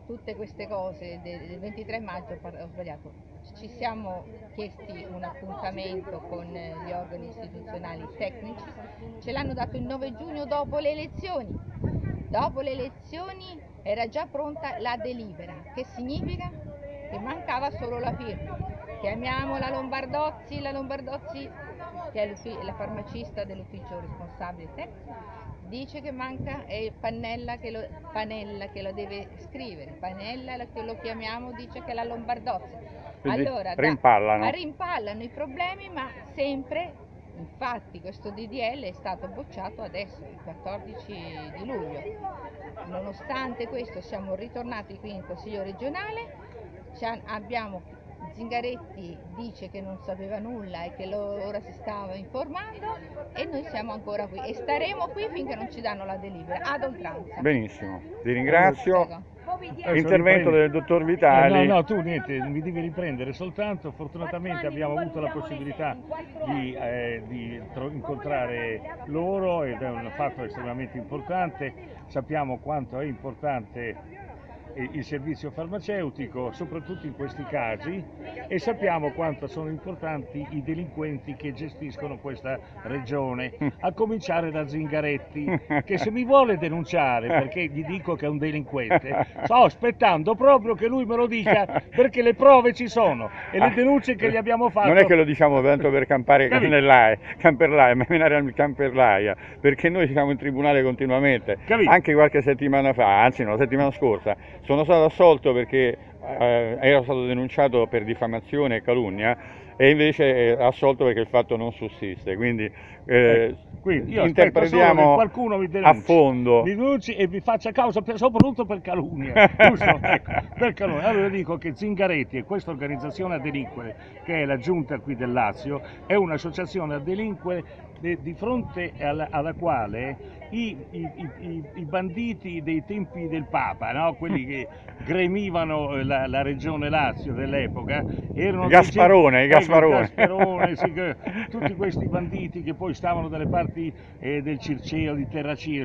tutte queste cose del 23 maggio, ho sbagliato, ci siamo chiesti un appuntamento con gli organi istituzionali tecnici, ce l'hanno dato il 9 giugno dopo le elezioni. Dopo le elezioni era già pronta la delibera, che significa che mancava solo la firma. Chiamiamo la Lombardozzi che è la farmacista dell'ufficio responsabile tecnico, dice che manca, è Panella che lo deve scrivere, Panella che lo chiamiamo dice che è la Lombardozzi. Quindi Allora rimpallano i problemi, ma sempre, infatti questo DDL è stato bocciato adesso, il 14 di luglio. Nonostante questo siamo ritornati qui in Consiglio regionale, Zingaretti dice che non sapeva nulla e che ora si stava informando e noi siamo ancora qui e staremo qui finché non ci danno la delibera ad oltranza. Benissimo, ti ringrazio. Prego. Intervento del dottor Vitali. No, tu niente, mi devi riprendere soltanto. Fortunatamente abbiamo avuto la possibilità di incontrare loro ed è un fatto estremamente importante. Sappiamo quanto è importante il servizio farmaceutico, soprattutto in questi casi, e sappiamo quanto sono importanti i delinquenti che gestiscono questa regione, a cominciare da Zingaretti, che se mi vuole denunciare perché gli dico che è un delinquente, sto aspettando proprio che lui me lo dica, perché le prove ci sono e le denunce che gli abbiamo fatto. Non è che lo diciamo tanto per campare camperlaia, perché noi siamo in tribunale continuamente. Anche qualche settimana fa, anzi no, la settimana scorsa, sono stato assolto perché ero stato denunciato per diffamazione e calunnia e invece assolto perché il fatto non sussiste, quindi io interpretiamo qualcuno mi a fondo. Mi denunci e vi faccia causa soprattutto per calunnia, giusto? Ecco, per calunnia. Allora dico che Zingaretti e questa organizzazione a delinquere, che è la giunta qui del Lazio, è un'associazione a delinquere di fronte alla quale i banditi dei tempi del Papa, no? Quelli che gremivano la regione Lazio dell'epoca, erano Gasparone, sì, tutti questi banditi che poi stavano dalle parti del Circeo, di Terracina,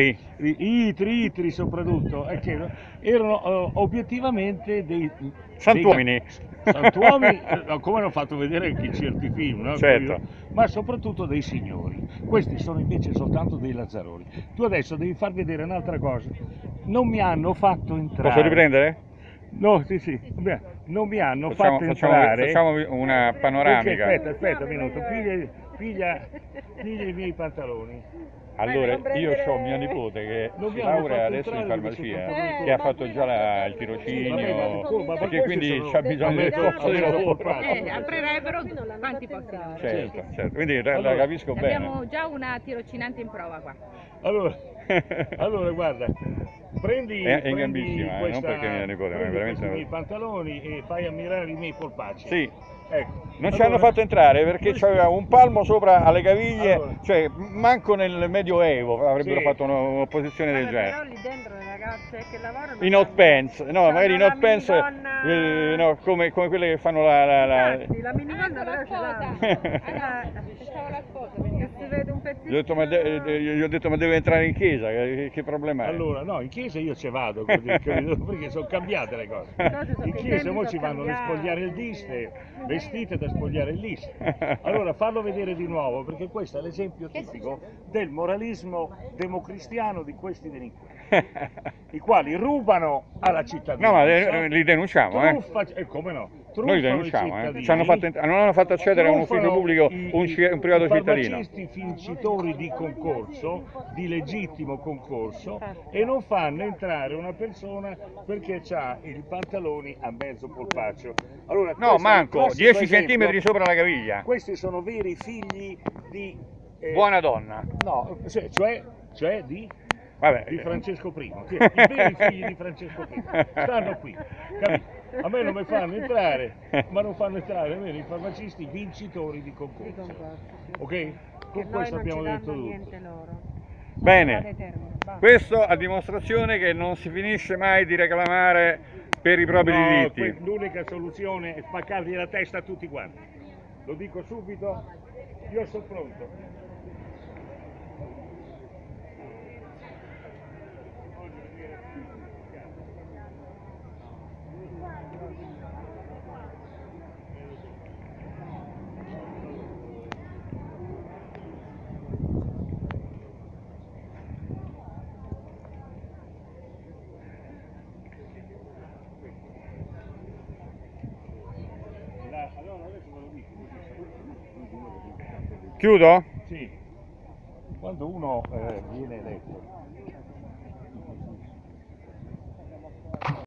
Itri soprattutto, erano obiettivamente dei santuomini. Santuomini, come hanno fatto vedere anche in certi film, no? Certo. Ma soprattutto dei signori. Questi sono invece soltanto dei lazzaroni. Tu adesso devi far vedere un'altra cosa. Non mi hanno fatto entrare. Posso riprendere? No, sì. Non mi hanno fatto entrare. Facciamo una panoramica. Perché, aspetta un minuto. Piglia i miei pantaloni. Allora, io ho mia nipote che si laurea adesso in farmacia, che ha fatto già il tirocinio, perché quindi c'ha bisogno del corso di lavoro. Aprirebbero quanti posti lavoro. Certo, quindi la capisco bene. Abbiamo già una tirocinante in prova qua. Allora guarda, prendi in gambissima, non perché mia nipote, ma è veramente... i miei pantaloni e fai ammirare i miei polpacci. Sì. Ecco. Non ci hanno fatto entrare perché c'aveva un palmo sopra alle caviglie, cioè manco nel Medioevo avrebbero fatto un'opposizione del genere. Però lì dentro le ragazze che lavorano... In hot pants, no, magari in hot pants, no, come quelle che fanno la minigonna però ce l'hanno. La sposa, perché si vede un pezzino... Gli ho detto ma deve entrare in chiesa, che problema è? Allora, no, in chiesa io ci vado, perché sono cambiate le cose. In chiesa ora ci vanno a spogliare il diste, vestite da spogliare il liste. Allora fallo vedere di nuovo, perché questo è l'esempio tipico del moralismo democristiano di questi delinquenti, i quali rubano alla cittadinanza. No, ma li denunciamo, come no? Noi denunciamo, non hanno fatto accedere a un ufficio pubblico un privato cittadino. I farmacisti vincitori di concorso, di legittimo concorso, e non fanno entrare una persona perché ha i pantaloni a mezzo polpaccio. Allora, no, manco 10 centimetri sopra la caviglia. Questi sono veri figli di... buona donna. No, cioè di... Vabbè. Di Francesco I, i veri figli di Francesco I stanno qui, capito? A me non mi fanno entrare, ma non fanno entrare nemmeno i farmacisti vincitori di concorso. Ok? Con questo abbiamo detto tutto. Bene, questo a dimostrazione che non si finisce mai di reclamare per i propri diritti. L'unica soluzione è spaccargli la testa a tutti quanti. Lo dico subito, io sono pronto. Chiudo? Sì, quando uno viene eletto